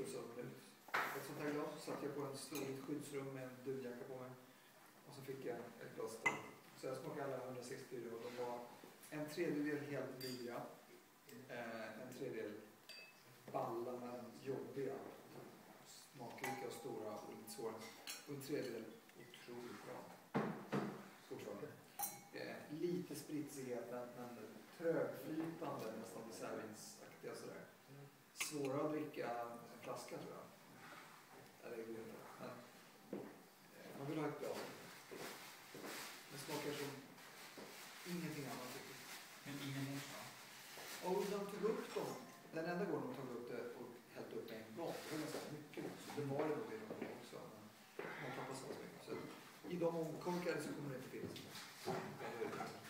slussade de ut ett sånt här glas. Så satt jag på en stor skyddsrum med en dunjacka på mig. Och så fick jag ett glas till. Så jag smakade alla 164 och de var en tredjedel helt vidriga. En tredjedel balla men jobbiga. Smakrika och stora och lite svåra. Och en tredjedel otroligt bra. Fortfarande. Lite spritsighet men trögflytande, nästan dessertvinsaktiga sådär. Svåra att dricka en flaska tror jag. Eller det går inte. Men man vill ha ett glas. Det smakar som ingenting annat riktigt. Men ingen morsa? Och de tog upp dem. Den enda gången de tog upp det och hällt upp en gång. Det var ganska mycket också. Det var det nog i de också. Men man kan passa så mycket. Så i de omkorkade så kommer det inte finnas.